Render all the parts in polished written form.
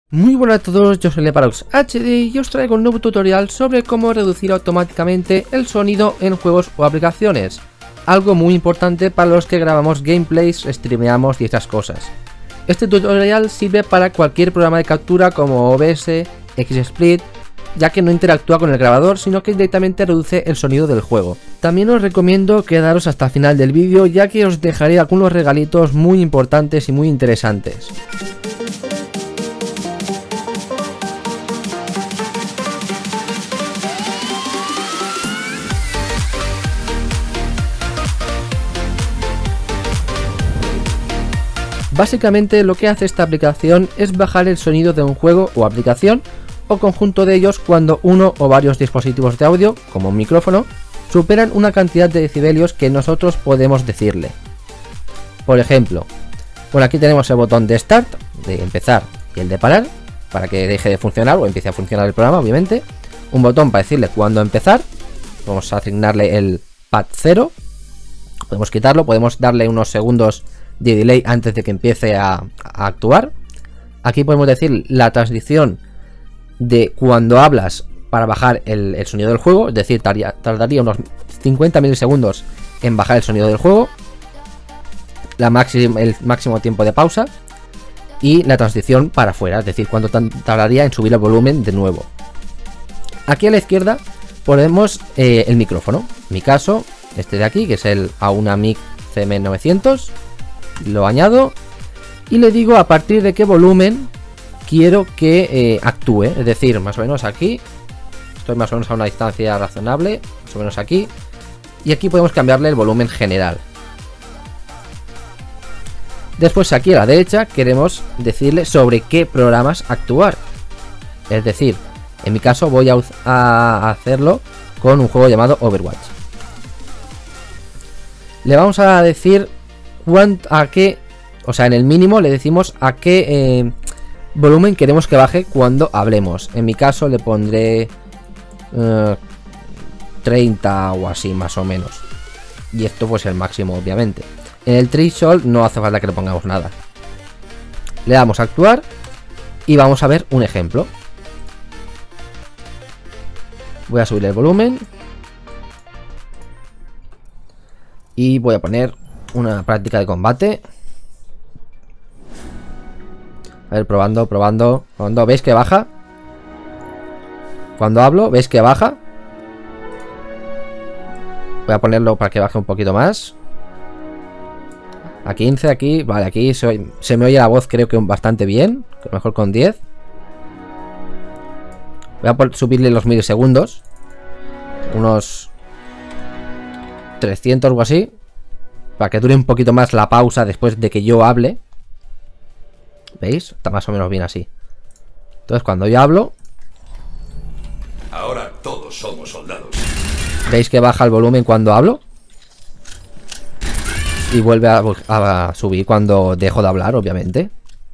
Muy buenas a todos, yo soy Leparox HD y os traigo un nuevo tutorial sobre cómo reducir automáticamente el sonido en juegos o aplicaciones. Algo muy importante para los que grabamos gameplays, streameamos y estas cosas. Este tutorial sirve para cualquier programa de captura como OBS, XSplit, ya que no interactúa con el grabador, sino que directamente reduce el sonido del juego. También os recomiendo quedaros hasta el final del vídeo, ya que os dejaré algunos regalitos muy importantes y muy interesantes. Básicamente lo que hace esta aplicación es bajar el sonido de un juego o aplicación o conjunto de ellos cuando uno o varios dispositivos de audio, como un micrófono, superan una cantidad de decibelios que nosotros podemos decirle. Por ejemplo, por aquí tenemos el botón de Start, de empezar, y el de parar, para que deje de funcionar o empiece a funcionar el programa, obviamente. Un botón para decirle cuándo empezar, vamos a asignarle el pad 0, podemos quitarlo, podemos darle unos segundos de delay antes de que empiece a actuar. Aquí podemos decir la transición de cuando hablas para bajar el sonido del juego, es decir, tardaría unos 50 milisegundos en bajar el sonido del juego, el máximo tiempo de pausa, y la transición para afuera, es decir, cuánto tardaría en subir el volumen de nuevo. Aquí a la izquierda ponemos el micrófono, en mi caso este de aquí, que es el Auna-Mic CM900. Lo añado y le digo a partir de qué volumen quiero que actúe, es decir, más o menos aquí, estoy más o menos a una distancia razonable, más o menos aquí, y aquí podemos cambiarle el volumen general. Después aquí a la derecha queremos decirle sobre qué programas actuar, es decir, en mi caso voy a hacerlo con un juego llamado Overwatch. Le vamos a decir en el mínimo le decimos a qué volumen queremos que baje cuando hablemos. En mi caso le pondré 30 o así más o menos. Y esto pues el máximo, obviamente. En el threshold no hace falta que le pongamos nada. Le damos a actuar y vamos a ver un ejemplo. Voy a subir el volumen y voy a poner una práctica de combate. A ver, probando. ¿Veis que baja? Cuando hablo, ¿veis que baja? Voy a ponerlo para que baje un poquito más. A 15 aquí. Vale, aquí se me oye la voz, creo que bastante bien. Mejor con 10. Voy a subirle los milisegundos. Unos 300 o así, para que dure un poquito más la pausa después de que yo hable. ¿Veis? Está más o menos bien así. Entonces cuando yo hablo, ahora todos somos soldados. ¿veis que baja el volumen cuando hablo? Y vuelve a subir cuando dejo de hablar, obviamente.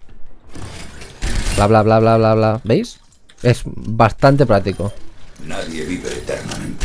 Bla bla bla bla bla bla. ¿Veis? Es bastante práctico. Nadie vive eternamente.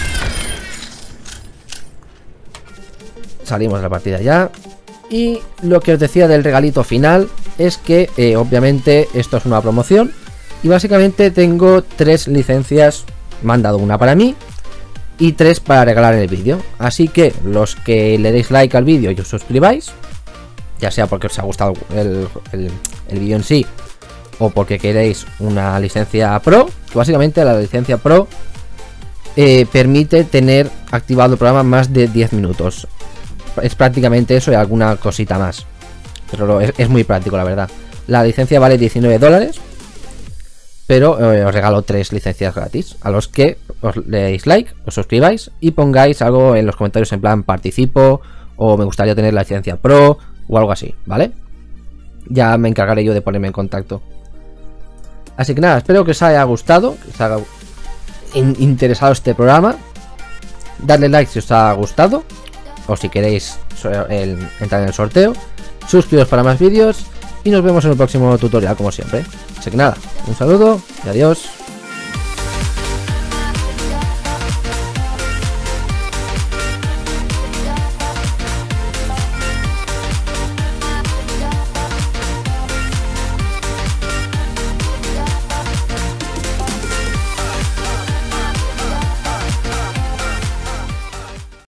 Salimos de la partida ya. Y lo que os decía del regalito final es que obviamente esto es una promoción y básicamente tengo 3 licencias. Me han dado una para mí y 3 para regalar en el vídeo. Así que los que le deis like al vídeo y os suscribáis, ya sea porque os ha gustado el vídeo en sí o porque queréis una licencia Pro, que básicamente la licencia Pro permite tener activado el programa más de 10 minutos. Es prácticamente eso y alguna cosita más, pero es muy práctico, la verdad. La licencia vale $19, pero os regalo 3 licencias gratis a los que os le deis like, os suscribáis y pongáis algo en los comentarios en plan participo o me gustaría tener la licencia Pro o algo así, ¿vale? Ya me encargaré yo de ponerme en contacto. Así que nada, espero que os haya gustado, que os haya interesado este programa. Dadle like si os ha gustado o si queréis entrar en el sorteo. Suscribiros para más vídeos y nos vemos en el próximo tutorial como siempre. Así que nada, un saludo y adiós.